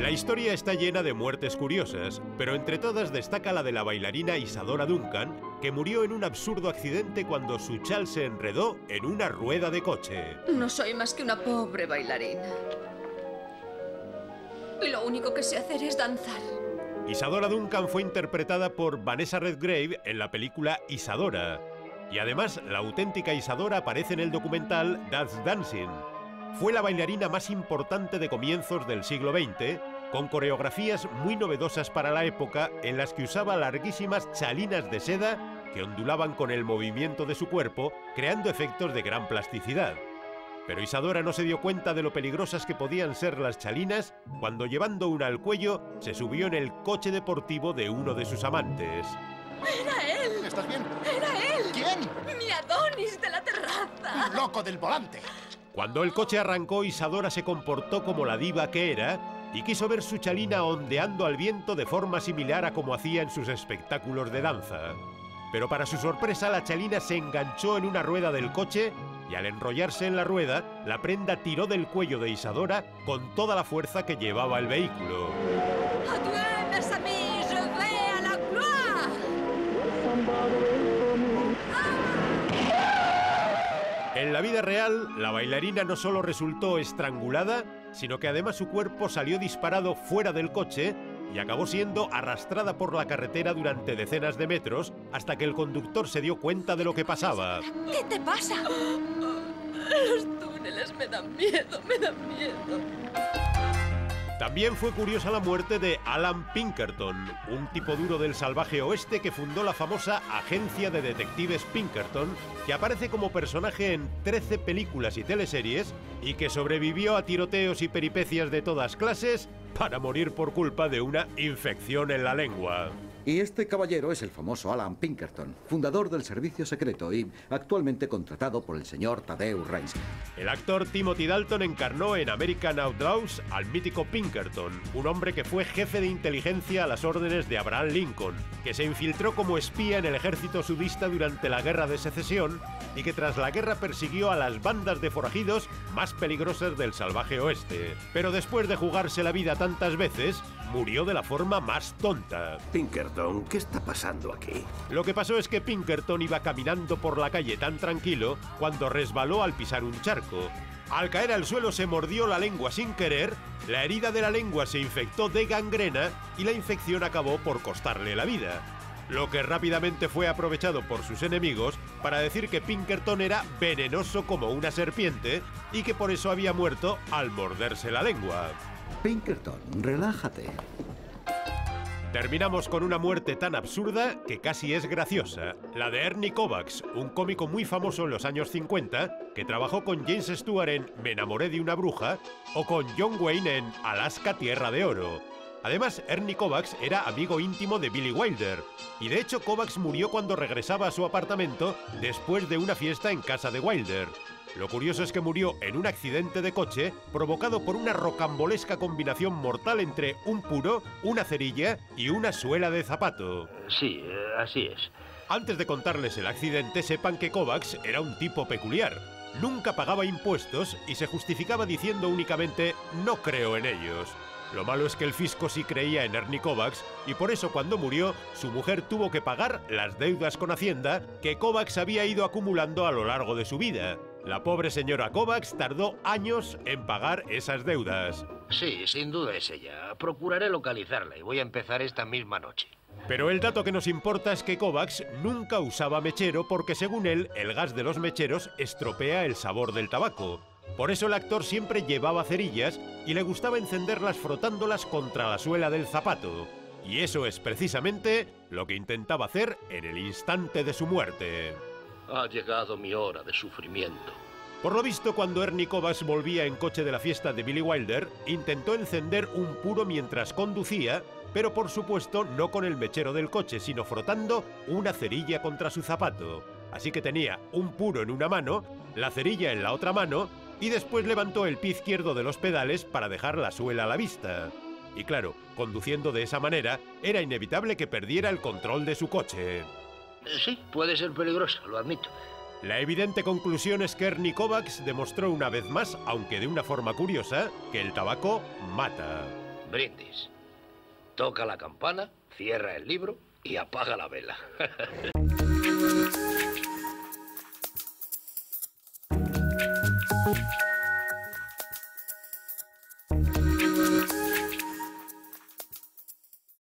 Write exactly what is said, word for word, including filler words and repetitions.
La historia está llena de muertes curiosas, pero entre todas destaca la de la bailarina Isadora Duncan, que murió en un absurdo accidente cuando su chal se enredó en una rueda de coche. No soy más que una pobre bailarina. Y lo único que sé hacer es danzar. Isadora Duncan fue interpretada por Vanessa Redgrave en la película Isadora. Y además, la auténtica Isadora aparece en el documental That's Dancing. Fue la bailarina más importante de comienzos del siglo veinte, con coreografías muy novedosas para la época en las que usaba larguísimas chalinas de seda que ondulaban con el movimiento de su cuerpo, creando efectos de gran plasticidad. Pero Isadora no se dio cuenta de lo peligrosas que podían ser las chalinas cuando, llevando una al cuello, se subió en el coche deportivo de uno de sus amantes. ¡Era él! ¿Estás bien? ¡Era él! ¿Quién? ¡Mi Adonis de la terraza! ¡Loco del volante! Cuando el coche arrancó, Isadora se comportó como la diva que era y quiso ver su chalina ondeando al viento de forma similar a como hacía en sus espectáculos de danza. Pero para su sorpresa, la chalina se enganchó en una rueda del coche y al enrollarse en la rueda, la prenda tiró del cuello de Isadora con toda la fuerza que llevaba el vehículo. ¡Adieu, mes amis! ¡Je vais à la gloire! En la vida real, la bailarina no solo resultó estrangulada, sino que además su cuerpo salió disparado fuera del coche y acabó siendo arrastrada por la carretera durante decenas de metros hasta que el conductor se dio cuenta de lo que pasaba. ¿Qué te pasa? Los túneles me dan miedo, me dan miedo. También fue curiosa la muerte de Alan Pinkerton, un tipo duro del salvaje oeste que fundó la famosa agencia de detectives Pinkerton, que aparece como personaje en trece películas y teleseries y que sobrevivió a tiroteos y peripecias de todas clases para morir por culpa de una infección en la lengua. Y este caballero es el famoso Alan Pinkerton, fundador del servicio secreto y actualmente contratado por el señor Tadeusz Reinski. El actor Timothy Dalton encarnó en American Outlaws al mítico Pinkerton, un hombre que fue jefe de inteligencia a las órdenes de Abraham Lincoln, que se infiltró como espía en el ejército sudista durante la Guerra de Secesión y que tras la guerra persiguió a las bandas de forajidos más peligrosas del salvaje oeste. Pero después de jugarse la vida tantas veces, murió de la forma más tonta. Pinkerton, ¿qué está pasando aquí? Lo que pasó es que Pinkerton iba caminando por la calle tan tranquilo cuando resbaló al pisar un charco. Al caer al suelo se mordió la lengua sin querer, la herida de la lengua se infectó de gangrena y la infección acabó por costarle la vida. Lo que rápidamente fue aprovechado por sus enemigos para decir que Pinkerton era venenoso como una serpiente y que por eso había muerto al morderse la lengua. Pinkerton, relájate. Terminamos con una muerte tan absurda que casi es graciosa, la de Ernie Kovacs, un cómico muy famoso en los años cincuenta, que trabajó con James Stewart en Me enamoré de una bruja o con John Wayne en Alaska, Tierra de Oro. Además, Ernie Kovacs era amigo íntimo de Billy Wilder, y de hecho Kovacs murió cuando regresaba a su apartamento después de una fiesta en casa de Wilder. Lo curioso es que murió en un accidente de coche provocado por una rocambolesca combinación mortal entre un puro, una cerilla y una suela de zapato. Sí, así es. Antes de contarles el accidente, sepan que Kovacs era un tipo peculiar. Nunca pagaba impuestos y se justificaba diciendo únicamente «no creo en ellos». Lo malo es que el fisco sí creía en Ernie Kovacs y por eso cuando murió, su mujer tuvo que pagar las deudas con Hacienda que Kovacs había ido acumulando a lo largo de su vida. La pobre señora Kovacs tardó años en pagar esas deudas. Sí, sin duda es ella. Procuraré localizarla y voy a empezar esta misma noche. Pero el dato que nos importa es que Kovacs nunca usaba mechero porque, según él, el gas de los mecheros estropea el sabor del tabaco. Por eso el actor siempre llevaba cerillas y le gustaba encenderlas frotándolas contra la suela del zapato. Y eso es precisamente lo que intentaba hacer en el instante de su muerte. Ha llegado mi hora de sufrimiento. Por lo visto, cuando Ernie Kovacs volvía en coche de la fiesta de Billy Wilder, intentó encender un puro mientras conducía, pero por supuesto no con el mechero del coche, sino frotando una cerilla contra su zapato. Así que tenía un puro en una mano, la cerilla en la otra mano, y después levantó el pie izquierdo de los pedales para dejar la suela a la vista. Y claro, conduciendo de esa manera, era inevitable que perdiera el control de su coche. Sí, puede ser peligroso, lo admito. La evidente conclusión es que Ernie Kovacs demostró una vez más, aunque de una forma curiosa, que el tabaco mata. Brindis. Toca la campana, cierra el libro y apaga la vela.